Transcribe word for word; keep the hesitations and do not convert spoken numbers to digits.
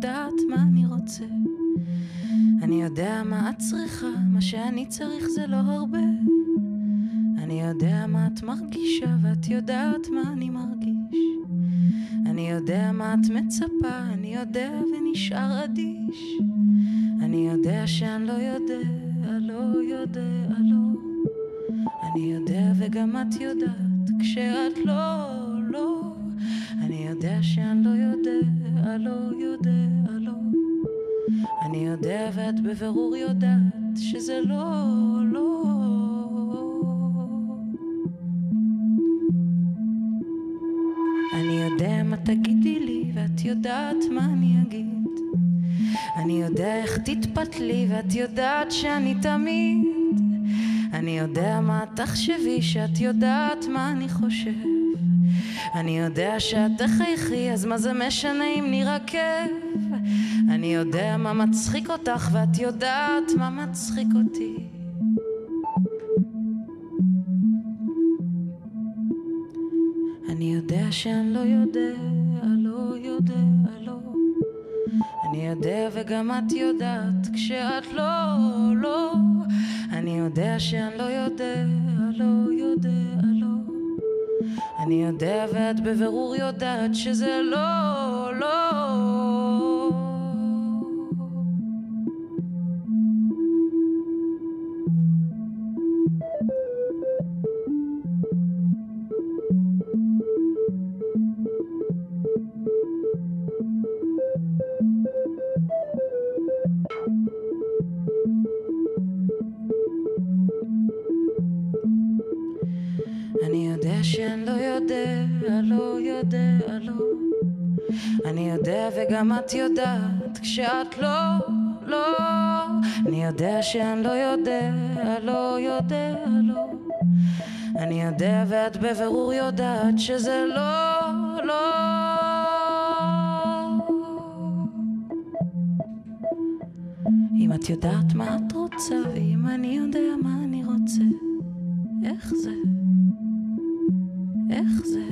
יודעת מה אני רוצה. אני יודע מה את צריכה, מה שאני צריך זה לא הרבה. אני יודע מה את מרגישה ואת יודעת מה אני מרגיש. אני יודע מה את מצפה, אני יודע ונשאר אדיש. אני יודע שאני לא יודע, לא יודע, לא. אני יודע וגם את יודעת כשאת לא, לא. אני יודע שאני לא יודע, לא יודע, לא. אני יודע ואת בבירור יודעת שזה לא, לא. אני יודע מה תגידי לי ואת יודעת מה אני אגיד. אני יודע איך תתפתלי ואת יודעת שאני תמיד. אני יודע מה תחשבי שאת יודעת מה אני חושב. אני יודע שאת תחייכי אז מה זה משנה אם נרקב. אני יודע מה מצחיק אותך ואת יודעת מה מצחיק אותי. אני יודע שאני לא יודע, לא יודע, לא. אני יודע וגם את יודעת כשאת לא, לא. אני יודע שאני לא יודע, לא יודע, לא. אני יודע ואת בבירור יודעת שזה לא, לא. אני יודע שאני לא יודע, לא יודע, לא. אני יודע וגם את יודעת כשאת לא, לא. אני יודע שאני לא יודע, לא יודע, לא. אני יודע ואת בבירור יודעת שזה לא, לא. אם את יודעת מה את רוצה ואם אני יודע מה אני רוצה, איך זה? איך זה?